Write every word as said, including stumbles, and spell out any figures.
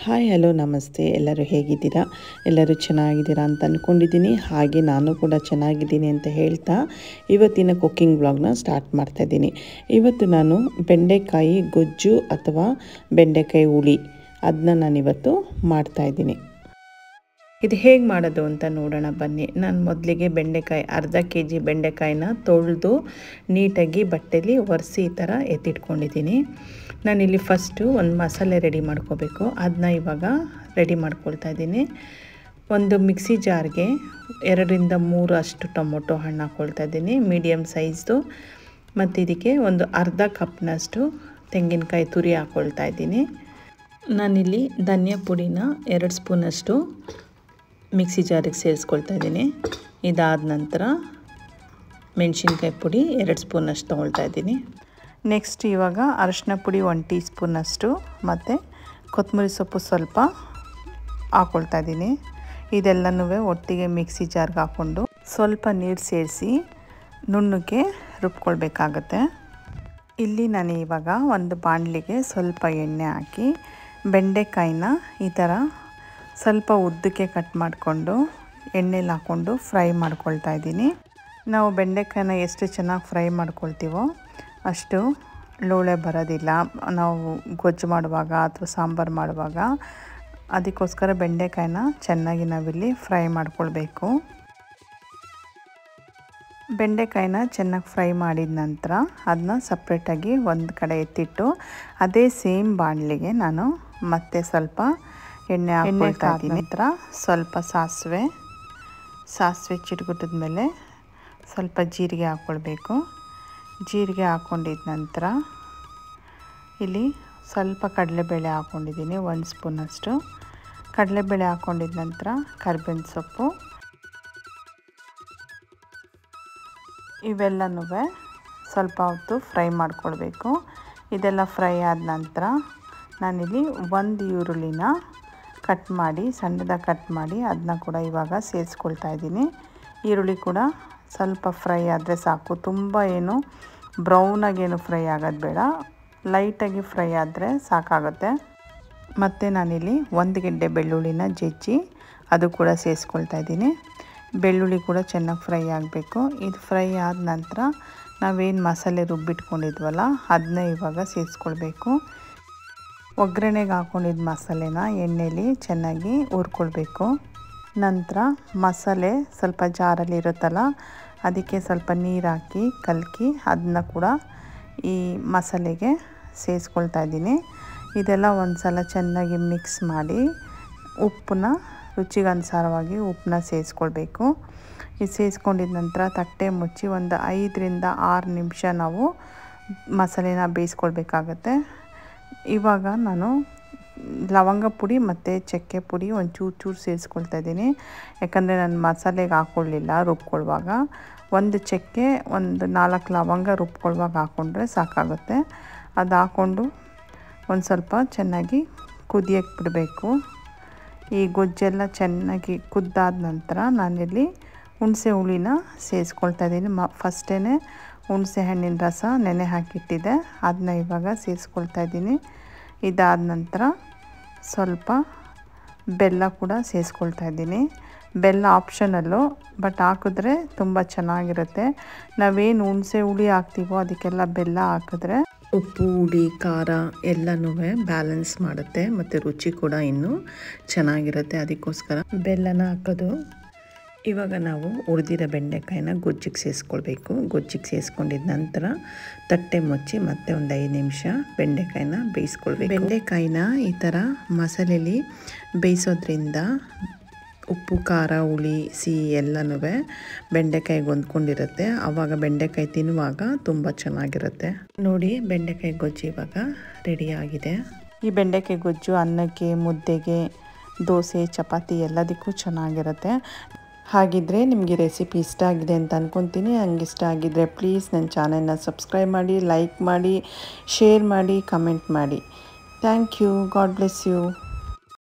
Hi hello ನಮಸ್ತೆ. ಎಲ್ಲರೂ ಹೇಗಿದ್ದೀರಾ? ಎಲ್ಲರೂ ಚೆನ್ನಾಗಿದ್ದೀರಾ ಅಂತ ಅಂದ್ಕೊಂಡಿದ್ದೀನಿ. ಹಾಗೆ ನಾನು ಕೂಡ ಚೆನ್ನಾಗಿದ್ದೀನಿ ಅಂತ ಹೇಳ್ತಾ ಇವತ್ತಿನ ಕುಕ್ಕಿಂಗ್ ವ್ಲಾಗ್ನ ಸ್ಟಾರ್ಟ್ ಮಾಡ್ತಾಯಿದ್ದೀನಿ. ಇವತ್ತು ನಾನು ಬೆಂಡೆಕಾಯಿ ಗೊಜ್ಜು ಅಥವಾ ಬೆಂಡೆಕಾಯಿ ಹುಳಿ ಅದನ್ನ ನಾನಿವತ್ತು ಮಾಡ್ತಾಯಿದ್ದೀನಿ. ಇದು ಹೇಗೆ ಮಾಡೋದು ಅಂತ ನೋಡೋಣ ಬನ್ನಿ. ನಾನು ಮೊದಲಿಗೆ ಬೆಂಡೆಕಾಯಿ ಅರ್ಧ ಕೆ ಜಿ ಬೆಂಡೆಕಾಯಿನ ತೊಳೆದು ನೀಟಾಗಿ ಬಟ್ಟೆಲಿ ಒರೆಸಿ ಈ ಥರ ಎತ್ತಿಟ್ಕೊಂಡಿದ್ದೀನಿ. ನಾನಿಲ್ಲಿ ಫಸ್ಟು ಒಂದು ಮಸಾಲೆ ರೆಡಿ ಮಾಡ್ಕೋಬೇಕು. ಅದನ್ನ ಇವಾಗ ರೆಡಿ ಮಾಡ್ಕೊಳ್ತಾ ಇದ್ದೀನಿ. ಒಂದು ಮಿಕ್ಸಿ ಜಾರ್ಗೆ ಎರಡರಿಂದ ಮೂರು ಅಷ್ಟು ಟೊಮೊಟೊ ಹಣ್ಣು ಹಾಕ್ಕೊಳ್ತಾ ಇದ್ದೀನಿ, ಮೀಡಿಯಮ್ ಸೈಜ್ದು. ಮತ್ತು ಇದಕ್ಕೆ ಒಂದು ಅರ್ಧ ಕಪ್ನಷ್ಟು ತೆಂಗಿನಕಾಯಿ ತುರಿ ಹಾಕ್ಕೊಳ್ತಾ ಇದ್ದೀನಿ. ನಾನಿಲ್ಲಿ ಧನಿಯಾ ಪುಡಿನ ಎರಡು ಸ್ಪೂನಷ್ಟು ಮಿಕ್ಸಿ ಜಾರಿಗೆ ಸೇರಿಸ್ಕೊಳ್ತಾ ಇದ್ದೀನಿ. ಇದಾದ ನಂತರ ಮೆಣಸಿನ್ಕಾಯಿ ಪುಡಿ ಎರಡು ಸ್ಪೂನಷ್ಟು ತೊಗೊಳ್ತಾ ಇದ್ದೀನಿ. ನೆಕ್ಸ್ಟ್ ಇವಾಗ ಅರಿಶಿನ ಪುಡಿ ಒಂದು ಟೀ ಸ್ಪೂನಷ್ಟು ಮತ್ತು ಕೊತ್ತಂಬರಿ ಸೊಪ್ಪು ಸ್ವಲ್ಪ ಹಾಕ್ಕೊಳ್ತಾ ಇದ್ದೀನಿ. ಇದೆಲ್ಲನೂ ಒಟ್ಟಿಗೆ ಮಿಕ್ಸಿ ಜಾರ್ಗೆ ಹಾಕ್ಕೊಂಡು ಸ್ವಲ್ಪ ನೀರು ಸೇರಿಸಿ ನುಣ್ಣಗೆ ರುಬ್ಕೊಳ್ಬೇಕಾಗತ್ತೆ. ಇಲ್ಲಿ ನಾನು ಇವಾಗ ಒಂದು ಬಾಣಲಿಗೆ ಸ್ವಲ್ಪ ಎಣ್ಣೆ ಹಾಕಿ ಬೆಂಡೆಕಾಯಿನ ಈ ಥರ ಸ್ವಲ್ಪ ಉದ್ದಕ್ಕೆ ಕಟ್ ಮಾಡಿಕೊಂಡು ಎಣ್ಣೆಲಿ ಹಾಕ್ಕೊಂಡು ಫ್ರೈ ಮಾಡ್ಕೊಳ್ತಾ ಇದ್ದೀನಿ. ನಾವು ಬೆಂಡೆಕಾಯಿನ ಎಷ್ಟು ಚೆನ್ನಾಗಿ ಫ್ರೈ ಮಾಡ್ಕೊಳ್ತೀವೋ ಅಷ್ಟು ಲೋಳೆ ಬರೋದಿಲ್ಲ ನಾವು ಗೊಜ್ಜು ಮಾಡುವಾಗ ಅಥವಾ ಸಾಂಬಾರು ಮಾಡುವಾಗ. ಅದಕ್ಕೋಸ್ಕರ ಬೆಂಡೆಕಾಯಿನ ಚೆನ್ನಾಗಿ ನಾವಿಲ್ಲಿ ಫ್ರೈ ಮಾಡ್ಕೊಳ್ಬೇಕು. ಬೆಂಡೆಕಾಯಿನ ಚೆನ್ನಾಗಿ ಫ್ರೈ ಮಾಡಿದ ನಂತರ ಅದನ್ನ ಸಪ್ರೇಟಾಗಿ ಒಂದು ಕಡೆ ಎತ್ತಿಟ್ಟು ಅದೇ ಸೇಮ್ ಬಾಣಲಿಗೆ ನಾನು ಮತ್ತೆ ಸ್ವಲ್ಪ ಎಣ್ಣೆ ಹಾಕ್ಕೊಳ್ತಾ ಇದ್ದೀನಿ. ನಂತರ ಸ್ವಲ್ಪ ಸಾಸಿವೆ ಸಾಸಿವೆ ಚಿಟುಗುಟ್ಟಿದ ಮೇಲೆ ಸ್ವಲ್ಪ ಜೀರಿಗೆ ಹಾಕ್ಕೊಳ್ಬೇಕು. ಜೀರಿಗೆ ಹಾಕ್ಕೊಂಡಿದ್ದ ನಂತರ ಇಲ್ಲಿ ಸ್ವಲ್ಪ ಕಡಲೆಬೇಳೆ ಹಾಕ್ಕೊಂಡಿದ್ದೀನಿ, ಒಂದು ಸ್ಪೂನಷ್ಟು ಕಡಲೆಬೇಳೆ ಹಾಕ್ಕೊಂಡಿದ್ದ ನಂತರ ಕರಿಬೇವಿನ ಸೊಪ್ಪು ಇವೆಲ್ಲನೂ ಸ್ವಲ್ಪ ಹೊತ್ತು ಫ್ರೈ ಮಾಡ್ಕೊಳ್ಬೇಕು. ಇದೆಲ್ಲ ಫ್ರೈ ಆದ ನಂತರ ನಾನಿಲ್ಲಿ ಒಂದು ಈರುಳ್ಳಿನ ಕಟ್ ಮಾಡಿ ಸಣ್ಣದಾಗಿ ಕಟ್ ಮಾಡಿ ಅದನ್ನ ಕೂಡ ಇವಾಗ ಸೇರಿಸ್ಕೊಳ್ತಾ ಇದ್ದೀನಿ. ಈರುಳ್ಳಿ ಕೂಡ ಸ್ವಲ್ಪ ಫ್ರೈ ಆದರೆ ಸಾಕು, ತುಂಬ ಏನು ಬ್ರೌನಾಗೇನು ಫ್ರೈ ಆಗೋದು ಬೇಡ, ಲೈಟಾಗಿ ಫ್ರೈ ಆದರೆ ಸಾಕಾಗುತ್ತೆ. ಮತ್ತು ನಾನಿಲ್ಲಿ ಒಂದು ಗೆಡ್ಡೆ ಬೆಳ್ಳುಳ್ಳಿನ ಜಜ್ಜಿ ಅದು ಕೂಡ ಸೇರಿಸ್ಕೊಳ್ತಾ ಇದ್ದೀನಿ. ಬೆಳ್ಳುಳ್ಳಿ ಕೂಡ ಚೆನ್ನಾಗಿ ಫ್ರೈ ಆಗಬೇಕು. ಇದು ಫ್ರೈ ಆದ ನಂತರ ನಾವೇನು ಮಸಾಲೆ ರುಬ್ಬಿಟ್ಕೊಂಡಿದ್ವಲ್ಲ ಅದನ್ನ ಇವಾಗ ಸೇರಿಸ್ಕೊಳ್ಬೇಕು. ಒಗ್ಗರಣೆಗೆ ಹಾಕ್ಕೊಂಡಿದ್ದ ಮಸಾಲೆನ ಎಣ್ಣೆಲಿ ಚೆನ್ನಾಗಿ ಹುರ್ಕೊಳ್ಬೇಕು. ನಂತರ ಮಸಾಲೆ ಸ್ವಲ್ಪ ಜಾರಲ್ಲಿ ಇರುತ್ತಲ್ಲ ಅದಕ್ಕೆ ಸ್ವಲ್ಪ ನೀರು ಹಾಕಿ ಕಲಕಿ ಅದನ್ನ ಕೂಡ ಈ ಮಸಾಲೆಗೆ ಸೇರಿಸ್ಕೊಳ್ತಾ ಇದ್ದೀನಿ. ಇದೆಲ್ಲ ಒಂದು ಸಲ ಚೆನ್ನಾಗಿ ಮಿಕ್ಸ್ ಮಾಡಿ ಉಪ್ಪನ್ನ ರುಚಿಗೆ ಅನುಸಾರವಾಗಿ ಉಪ್ಪನ್ನ ಸೇರಿಸ್ಕೊಳ್ಬೇಕು. ಇದು ಸೇರಿಸ್ಕೊಂಡಿದ್ದ ನಂತರ ತಟ್ಟೆ ಮುಚ್ಚಿ ಒಂದು ಐದರಿಂದ ಆರು ನಿಮಿಷ ನಾವು ಮಸಾಲೆನ ಬೇಯಿಸ್ಕೊಳ್ಬೇಕಾಗತ್ತೆ. ಇವಾಗ ನಾನು ಲವಂಗ ಪುಡಿ ಮತ್ತು ಚಕ್ಕೆ ಪುಡಿ ಒಂದು ಚೂರು ಚೂರು ಸೇರಿಸ್ಕೊಳ್ತಾ ಇದ್ದೀನಿ. ಯಾಕಂದರೆ ನಾನು ಮಸಾಲೆಗೆ ಹಾಕ್ಕೊಳ್ಳಿಲ್ಲ ರುಬ್ಕೊಳ್ಳುವಾಗ. ಒಂದು ಚಕ್ಕೆ ಒಂದು ನಾಲ್ಕು ಲವಂಗ ರುಬ್ಕೊಳ್ಳುವಾಗ ಹಾಕ್ಕೊಂಡ್ರೆ ಸಾಕಾಗುತ್ತೆ. ಅದು ಹಾಕ್ಕೊಂಡು ಒಂದು ಸ್ವಲ್ಪ ಚೆನ್ನಾಗಿ ಕುದಿಯಕ್ಕೆ ಬಿಡಬೇಕು. ಈ ಗೊಜ್ಜೆಲ್ಲ ಚೆನ್ನಾಗಿ ಕುದ್ದಾದ ನಂತರ ನಾನಿಲ್ಲಿ ಹುಣಸೆ ಹುಳಿನ ಸೇರಿಸ್ಕೊಳ್ತಾ ಇದ್ದೀನಿ. ಮ ಫಸ್ಟೇ ಹುಣಸೆ ಹಣ್ಣಿನ ರಸ ನೆನೆ ಹಾಕಿಟ್ಟಿದ್ದೆ, ಅದನ್ನ ಇವಾಗ ಸೇರಿಸ್ಕೊಳ್ತಾ ಇದ್ದೀನಿ. ಇದಾದ ನಂತರ ಸ್ವಲ್ಪ ಬೆಲ್ಲ ಕೂಡ ಸೇರಿಸ್ಕೊಳ್ತಾ ಇದ್ದೀನಿ. ಬೆಲ್ಲ ಆಪ್ಷನಲ್ಲು, ಬಟ್ ಹಾಕಿದ್ರೆ ತುಂಬ ಚೆನ್ನಾಗಿರುತ್ತೆ. ನಾವೇನು ಹುಣಸೆ ಹುಳಿ ಹಾಕ್ತೀವೋ ಅದಕ್ಕೆಲ್ಲ ಬೆಲ್ಲ ಹಾಕಿದ್ರೆ ಉಪ್ಪು ಹುಳಿ ಖಾರ ಎಲ್ಲನೂ ಬ್ಯಾಲೆನ್ಸ್ ಮಾಡುತ್ತೆ ಮತ್ತು ರುಚಿ ಕೂಡ ಇನ್ನೂ ಚೆನ್ನಾಗಿರುತ್ತೆ. ಅದಕ್ಕೋಸ್ಕರ ಬೆಲ್ಲನ ಹಾಕೋದು. ಇವಾಗ ನಾವು ಹುರಿದಿರೋ ಬೆಂಡೆಕಾಯಿನ ಗೊಜ್ಜಿಗೆ ಸೇರಿಸ್ಕೊಳ್ಬೇಕು. ಗೊಜ್ಜಿಗೆ ಸೇರಿಸ್ಕೊಂಡಿದ್ದ ನಂತರ ತಟ್ಟೆ ಮುಚ್ಚಿ ಮತ್ತೆ ಒಂದು ಐದು ನಿಮಿಷ ಬೆಂಡೆಕಾಯಿನ ಬೇಯಿಸ್ಕೊಳ್ಬೇಕು. ಬೆಂಡೆಕಾಯಿನ ಈ ಥರ ಮಸಾಲೆಯಲ್ಲಿ ಬೇಯಿಸೋದ್ರಿಂದ ಉಪ್ಪು ಖಾರ ಹುಳಿ ಸಿಹಿ ಎಲ್ಲನೂ ಬೆಂಡೆಕಾಯಿಗೆ ಹೊಂದ್ಕೊಂಡಿರುತ್ತೆ. ಆವಾಗ ಬೆಂಡೆಕಾಯಿ ತಿನ್ನುವಾಗ ತುಂಬ ಚೆನ್ನಾಗಿರುತ್ತೆ. ನೋಡಿ, ಬೆಂಡೆಕಾಯಿ ಗೊಜ್ಜು ಇವಾಗ ರೆಡಿಯಾಗಿದೆ. ಈ ಬೆಂಡೆಕಾಯಿ ಗೊಜ್ಜು ಅನ್ನಕ್ಕೆ, ಮುದ್ದೆಗೆ, ದೋಸೆ, ಚಪಾತಿ ಎಲ್ಲದಕ್ಕೂ ಚೆನ್ನಾಗಿರುತ್ತೆ. ಹಾಗಿದ್ದರೆ ನಿಮಗೆ ರೆಸಿಪಿ ಇಷ್ಟ ಆಗಿದೆ ಅಂತ ಅಂದ್ಕೊತೀನಿ. ಹಂಗೆ ಇಷ್ಟ ಆಗಿದ್ದರೆ ಪ್ಲೀಸ್ ನನ್ನ ಚಾನೆಲ್ನ ಸಬ್ಸ್ಕ್ರೈಬ್ ಮಾಡಿ, ಲೈಕ್ ಮಾಡಿ, ಶೇರ್ ಮಾಡಿ, ಕಮೆಂಟ್ ಮಾಡಿ. Thank you. God bless you.